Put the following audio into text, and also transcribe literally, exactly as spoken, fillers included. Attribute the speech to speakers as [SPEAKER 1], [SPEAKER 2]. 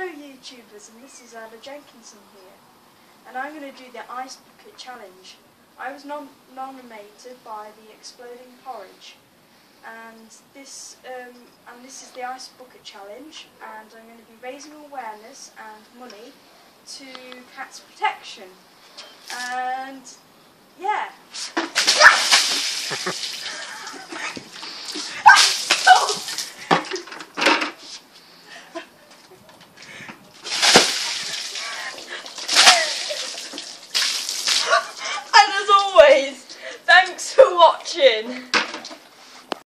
[SPEAKER 1] Hello YouTubers, and this is Ella Jenkinson here, and I'm going to do the Ice Bucket Challenge. I was nom nominated by the Exploding Porridge, and this um, and this is the Ice Bucket Challenge, and I'm going to be raising awareness and money to cats protection. Um,